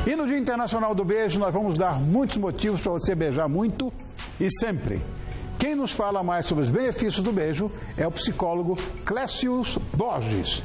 E no Dia Internacional do Beijo, nós vamos dar muitos motivos para você beijar muito e sempre. Quem nos fala mais sobre os benefícios do beijo é o psicólogo Clécio Borges.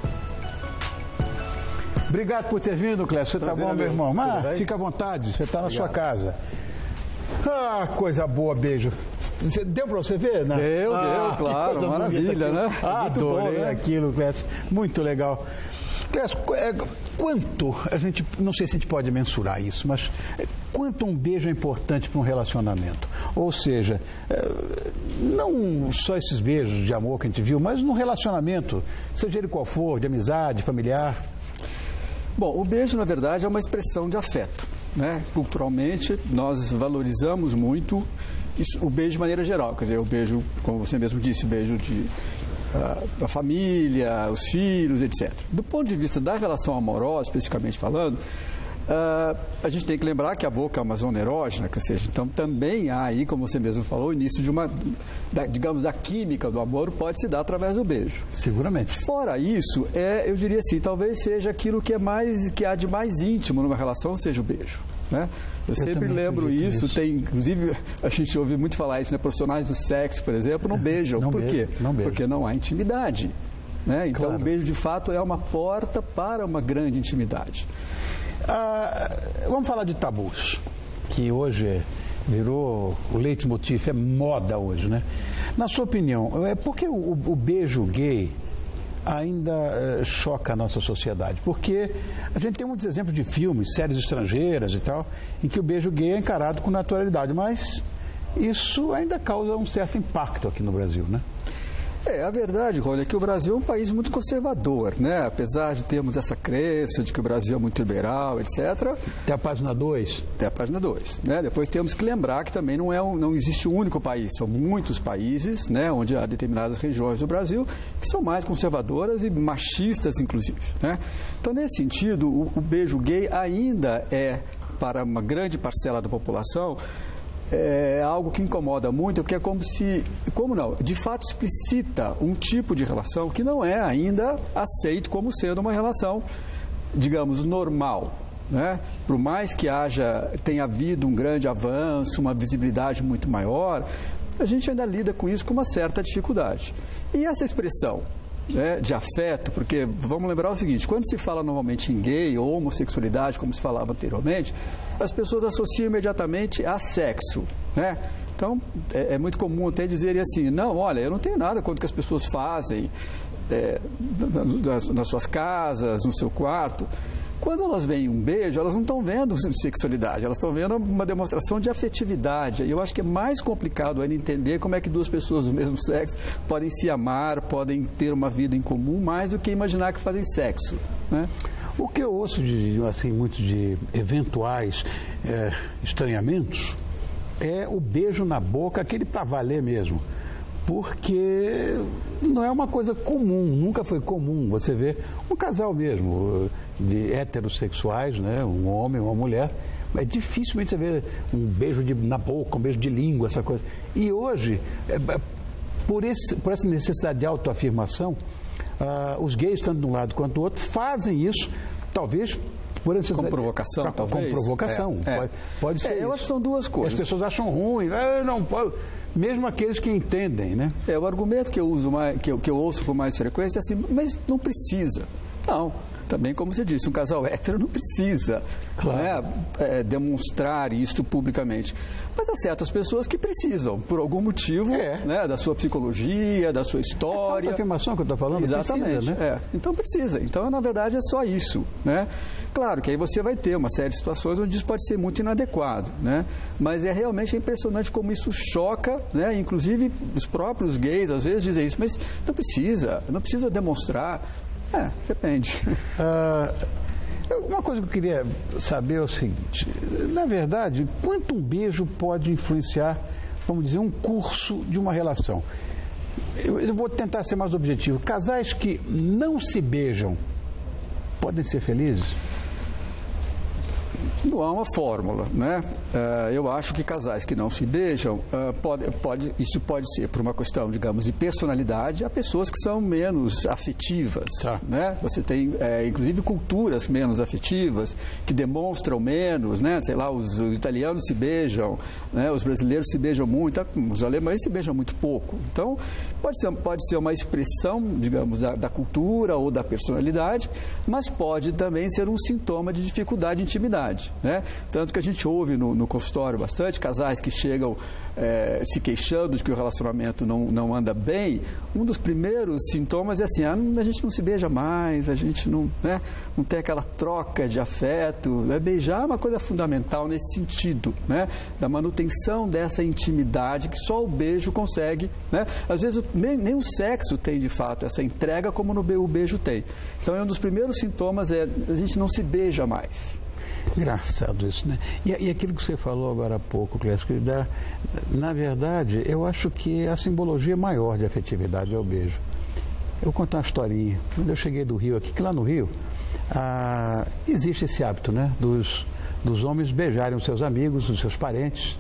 Obrigado por ter vindo, Clécio. Você está bom, meu irmão? Mas fica à vontade, você está na sua casa. Ah, coisa boa, beijo. Deu para você ver, né? Deu, claro, maravilha, né? Adorei bom, né? Aquilo, Clécio. Muito legal. Clécio, quanto, a gente, não sei se a gente pode mensurar isso, mas quanto um beijo é importante para um relacionamento? Ou seja, não só esses beijos de amor que a gente viu, mas no relacionamento, seja ele qual for, de amizade, familiar. Bom, o beijo, na verdade, é uma expressão de afeto, né? Culturalmente, nós valorizamos muito isso, o beijo de maneira geral. Quer dizer, o beijo, como você mesmo disse, beijo da família, os filhos, etc. Do ponto de vista da relação amorosa, especificamente falando, a gente tem que lembrar que a boca é uma zona erógena, ou seja, então também há aí, como você mesmo falou, o início de digamos, da química do amor pode se dar através do beijo. Seguramente. Fora isso, eu diria assim, talvez seja aquilo que há de mais íntimo numa relação, seja o beijo. Né? Eu sempre lembro isso, inclusive a gente ouve muito falar isso, né? Profissionais do sexo, por exemplo, não beijam. Por quê? Porque não há intimidade. Né? Então, claro. O beijo, de fato, é uma porta para uma grande intimidade. Vamos falar de tabus, que hoje virou o leitmotiv, é moda hoje, né? Na sua opinião, por que o beijo gay ainda choca a nossa sociedade? Porque a gente tem muitos exemplos de filmes, séries estrangeiras e tal, em que o beijo gay é encarado com naturalidade, mas isso ainda causa um certo impacto aqui no Brasil, né? A verdade, Rony, é que o Brasil é um país muito conservador, né? Apesar de termos essa crença de que o Brasil é muito liberal, etc. Até a página 2. Até a página 2, né? Depois temos que lembrar que também não existe um único país, são muitos países, né? Onde há determinadas regiões do Brasil que são mais conservadoras e machistas, inclusive, né? Então, nesse sentido, o beijo gay ainda é, para uma grande parcela da população, é algo que incomoda muito, porque é de fato explicita um tipo de relação que não é ainda aceito como sendo uma relação, digamos, normal, né? Por mais que tenha havido um grande avanço, uma visibilidade muito maior, a gente ainda lida com isso com uma certa dificuldade. E essa expressão, né, de afeto, porque vamos lembrar o seguinte, quando se fala normalmente em gay ou homossexualidade, como se falava anteriormente, as pessoas associam imediatamente a sexo, né? Então, é muito comum até dizerem assim, não, olha, eu não tenho nada contra o que as pessoas fazem nas suas casas, no seu quarto. Quando elas veem um beijo, elas não estão vendo sexualidade, elas estão vendo uma demonstração de afetividade. E eu acho que é mais complicado ainda entender como é que duas pessoas do mesmo sexo podem se amar, podem ter uma vida em comum, mais do que imaginar que fazem sexo, né? O que eu ouço muito de eventuais estranhamentos é o beijo na boca, aquele para valer mesmo. Porque não é uma coisa comum, nunca foi comum você ver um casal mesmo, de heterossexuais, né? Um homem, uma mulher, é dificilmente você ver um beijo na boca, um beijo de língua, essa coisa. E hoje, por essa necessidade de autoafirmação, os gays, tanto de um lado quanto do outro, fazem isso, talvez por necessidade. Com provocação, talvez. Com provocação, pode ser isso. Eu acho que são duas coisas. As pessoas acham ruim, não pode... Mesmo aqueles que entendem, né? O argumento que eu uso que eu ouço com mais frequência é assim, mas não precisa. Não. Também, como você disse, um casal hétero não precisa, claro, demonstrar isso publicamente. Mas há certas pessoas que precisam, por algum motivo, né, da sua psicologia, da sua história. Essa afirmação que eu estou falando, exatamente, precisa, né? Então precisa. Então, na verdade, é só isso, né? Claro que aí você vai ter uma série de situações onde isso pode ser muito inadequado, né? Mas realmente impressionante como isso choca, né? Inclusive, os próprios gays, às vezes, dizem isso, mas não precisa demonstrar. Depende. Uma coisa que eu queria saber é o seguinte, na verdade, quanto um beijo pode influenciar, vamos dizer, um curso de uma relação? Eu vou tentar ser mais objetivo. Casais que não se beijam podem ser felizes? não há uma fórmula, né? Eu acho que casais que não se beijam, isso pode ser por uma questão, digamos, de personalidade. Há pessoas que são menos afetivas, né? Você tem, inclusive, culturas menos afetivas, que demonstram menos, né? Sei lá, os italianos se beijam, né? Os brasileiros se beijam muito, os alemães se beijam muito pouco. Então, pode ser uma expressão, digamos, da cultura ou da personalidade, mas pode também ser um sintoma de dificuldade de intimidade, né? Tanto que a gente ouve no consultório bastante casais que chegam se queixando de que o relacionamento não anda bem. Um dos primeiros sintomas é assim, a gente não se beija mais, a gente não tem aquela troca de afeto. Beijar é uma coisa fundamental nesse sentido, né? Da manutenção dessa intimidade que só o beijo consegue, né? Às vezes nem o sexo tem de fato essa entrega como o beijo tem. Então, um dos primeiros sintomas é a gente não se beija mais. Engraçado isso, né? E aquilo que você falou agora há pouco, Clécio, que na verdade, eu acho que a simbologia maior de afetividade é o beijo. Eu vou contar uma historinha. Quando eu cheguei do Rio aqui, que lá no Rio, existe esse hábito, né? Dos homens beijarem os seus amigos, os seus parentes.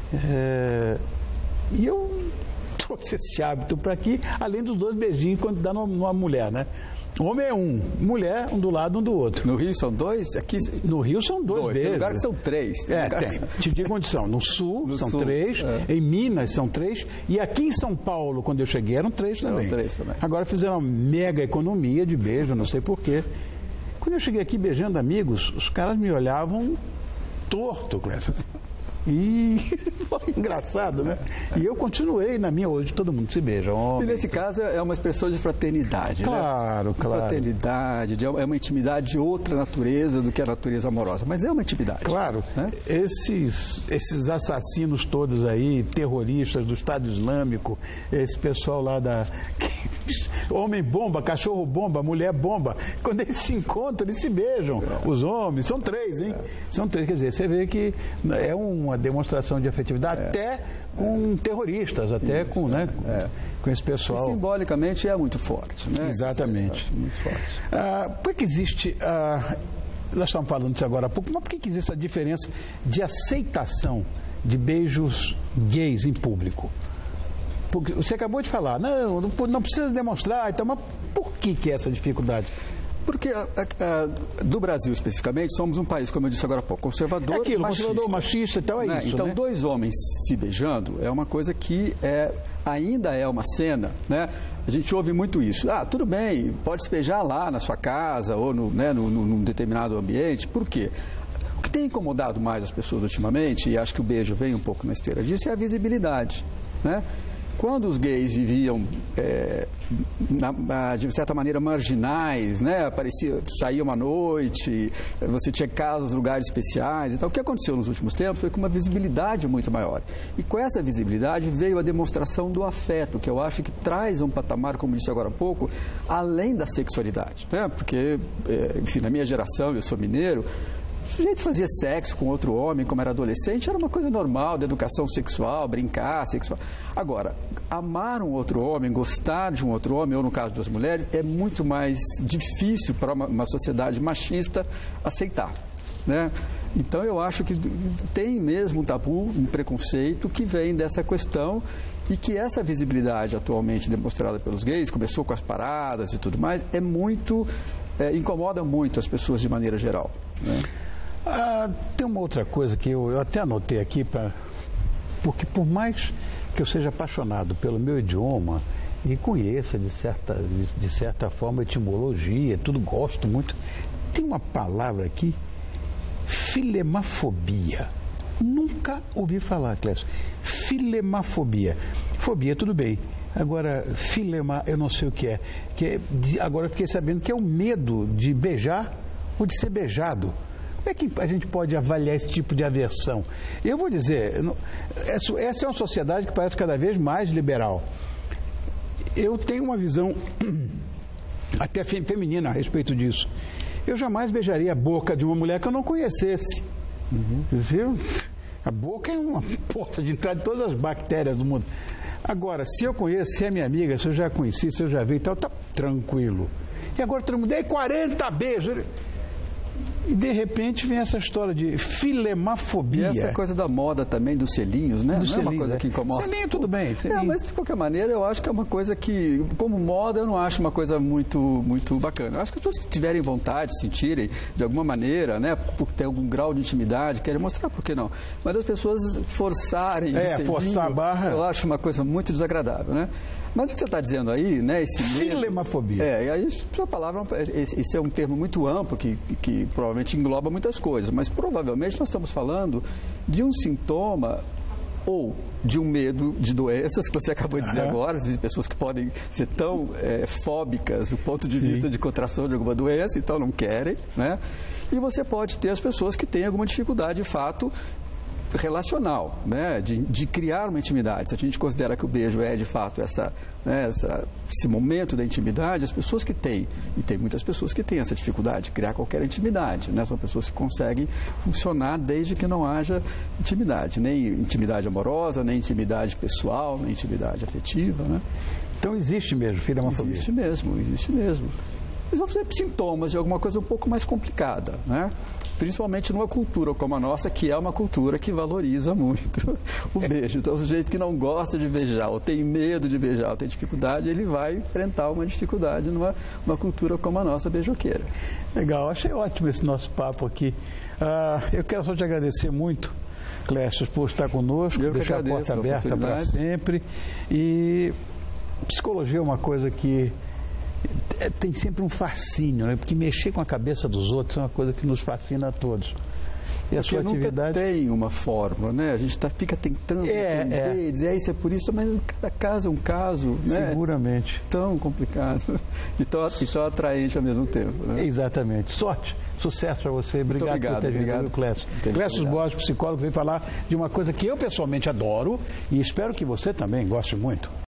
E eu trouxe esse hábito para aqui, além dos 2 beijinhos quando dá numa mulher, né? Homem é um, mulher um do lado, um do outro. No Rio são 2? Aqui... No Rio são 2 beijos. Tem lugar que são 3. Tem. Te digo condição. No Sul são 3, em Minas são 3, e aqui em São Paulo, quando eu cheguei, eram 3 também. Agora fizeram uma mega economia de beijo, não sei porquê. Quando eu cheguei aqui beijando amigos, os caras me olhavam torto com essa. E foi engraçado, né? E eu continuei na minha, hoje todo mundo se beija. E nesse caso é uma expressão de fraternidade, claro, né? Claro. Fraternidade, é uma intimidade de outra natureza do que a natureza amorosa, mas é uma intimidade. Claro, né? Esses assassinos todos aí, terroristas do Estado Islâmico, esse pessoal lá homem bomba, cachorro bomba, mulher bomba, quando eles se encontram, eles se beijam. Os homens, são 3, hein? São 3, quer dizer, você vê que é uma demonstração de afetividade até com terroristas, até com esse pessoal. E simbolicamente é muito forte, né? Exatamente. Muito forte. Por que existe, nós estamos falando disso agora há pouco, mas por que existe a diferença de aceitação de beijos gays em público? Porque você acabou de falar, não precisa demonstrar, então, mas por que é essa dificuldade? Porque do Brasil especificamente, somos um país, como eu disse agora há pouco, conservador, conservador, machista e tal, isso. Então, né? 2 homens se beijando é uma coisa que ainda é uma cena, né? A gente ouve muito isso. Tudo bem, pode se beijar lá na sua casa ou num determinado ambiente. Por quê? O que tem incomodado mais as pessoas ultimamente, e acho que o beijo vem um pouco na esteira disso, é a visibilidade, né? Quando os gays viviam, de certa maneira, marginais, né? Saíam à noite, você tinha casas, lugares especiais e tal. O que aconteceu nos últimos tempos foi com uma visibilidade muito maior. E com essa visibilidade veio a demonstração do afeto, que eu acho que traz um patamar, como disse agora há pouco, além da sexualidade, né? Porque, enfim, na minha geração, eu sou mineiro, o sujeito fazia sexo com outro homem, como era adolescente, era uma coisa normal, da educação sexual, brincar sexual. Agora, amar um outro homem, gostar de um outro homem, ou no caso das mulheres, é muito mais difícil para uma sociedade machista aceitar, né? Então, eu acho que tem mesmo um tabu, um preconceito que vem dessa questão e que essa visibilidade atualmente demonstrada pelos gays, começou com as paradas e tudo mais, incomoda muito as pessoas de maneira geral, né? Tem uma outra coisa que eu até anotei aqui, porque por mais que eu seja apaixonado pelo meu idioma e conheça de certa forma a etimologia, tudo gosto muito, tem uma palavra aqui, filemafobia. Nunca ouvi falar, Clécio. Filemafobia. Fobia, tudo bem. Agora, filema, eu não sei o que é. Agora eu fiquei sabendo que é o medo de beijar ou de ser beijado. Como é que a gente pode avaliar esse tipo de aversão? Eu vou dizer, essa é uma sociedade que parece cada vez mais liberal. Eu tenho uma visão até feminina a respeito disso. Eu jamais beijaria a boca de uma mulher que eu não conhecesse. Viu? A boca é uma porta de entrada de todas as bactérias do mundo. Agora, se eu conheço, se é minha amiga, se eu já conheci, se eu já vi e tal, tá tranquilo. E agora todo mundo, 40 beijos. E de repente vem essa história de filemafobia. E essa coisa da moda também, dos selinhos, né? Dos não é uma selinhos, coisa que incomoda. Selinho tudo bem. Selinho. Mas de qualquer maneira eu acho que é uma coisa que, como moda, eu não acho uma coisa muito bacana. Eu acho que as pessoas que tiverem vontade, sentirem de alguma maneira, né, por ter algum grau de intimidade, querem mostrar, por que não? Mas as pessoas forçarem selinho, forçar a barra. Eu acho uma coisa muito desagradável, né? Mas o que você está dizendo aí, né? Filemafobia. E aí essa palavra, esse é um termo muito amplo que provavelmente engloba muitas coisas, mas provavelmente nós estamos falando de um sintoma ou de um medo de doenças, que você acabou de dizer agora, existem pessoas que podem ser tão fóbicas do ponto de vista de contração de alguma doença, então não querem, né? E você pode ter as pessoas que têm alguma dificuldade, de fato, relacional, né? De criar uma intimidade. Se a gente considera que o beijo é, de fato, esse momento da intimidade, as pessoas que têm, e tem muitas pessoas que têm essa dificuldade de criar qualquer intimidade, né? São pessoas que conseguem funcionar desde que não haja intimidade, nem intimidade amorosa, nem intimidade pessoal, nem intimidade afetiva, né? Então existe mesmo filemafobia. Existe mesmo. Mas vão ser sintomas de alguma coisa um pouco mais complicada, né? Principalmente numa cultura como a nossa, que é uma cultura que valoriza muito o beijo. Então, o sujeito que não gosta de beijar, ou tem medo de beijar, ou tem dificuldade, ele vai enfrentar uma dificuldade numa cultura como a nossa, beijoqueira. Legal, achei ótimo esse nosso papo aqui. Eu quero só te agradecer muito, Clécio, por estar conosco, deixar a porta aberta para sempre. E psicologia é uma coisa que tem sempre um fascínio, né? Porque mexer com a cabeça dos outros é uma coisa que nos fascina a todos. E a sua atividade nunca tem uma fórmula, né? A gente fica tentando entender, dizer isso é por isso, mas cada caso é um caso, né? Seguramente. Tão complicado e tão atraente ao mesmo tempo, né? Exatamente. Sorte, sucesso para você. Obrigado por ter vindo, Clécio. Clécio Borges, psicólogo, veio falar de uma coisa que eu pessoalmente adoro e espero que você também goste muito.